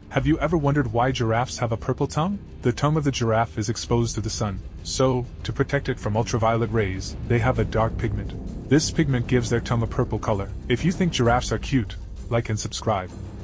Have you ever wondered why giraffes have a purple tongue? The tongue of the giraffe is exposed to the sun, so, to protect it from ultraviolet rays, they have a dark pigment. This pigment gives their tongue a purple color. If you think giraffes are cute, like and subscribe.